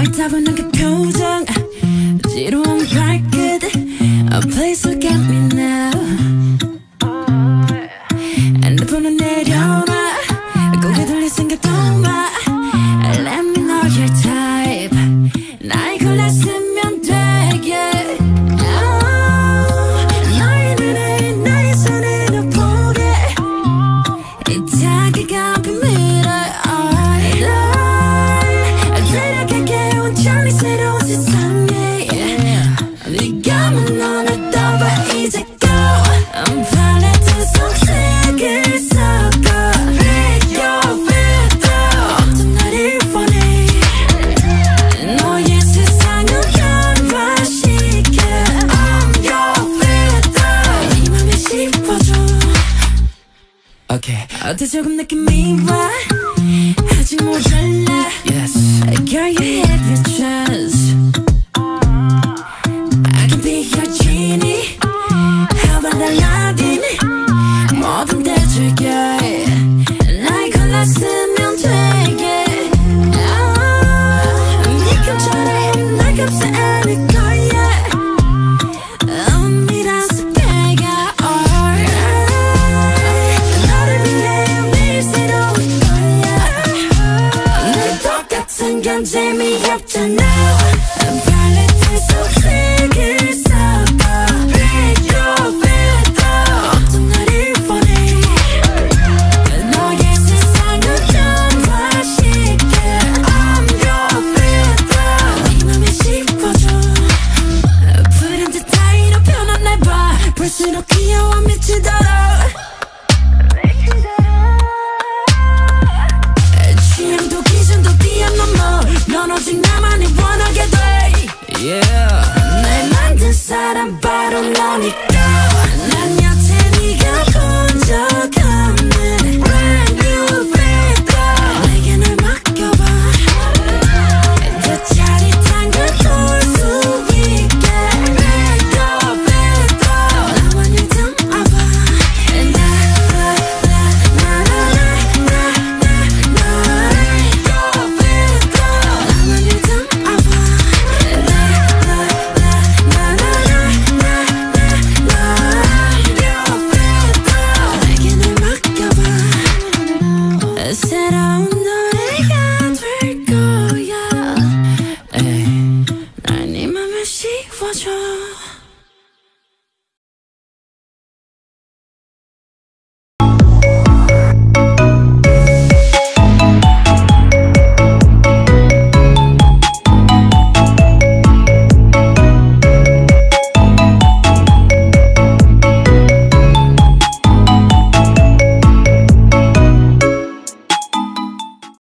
너의 따분한 그 표정 지루한 발끝 Please look at me now 핸드폰은 내려놔 고개 돌릴 생각도 마 Let me know your type 날 골랐으면 돼 yeah. 너의 눈에 나의 손에 너 보게 이 자기가 비밀을 널 데려갈게 온전히 새로운 세상에 네가 만나는 떠봐 이제 go 팔레트 속색을 섞어 Make your window 어떤 나를 원해 너의 세상을 변화시켜 I'm your window 이 맘에 씹어줘 Okay. 어때 조금 느낌이 와 아직 모자라 Yes. Girl you have your chance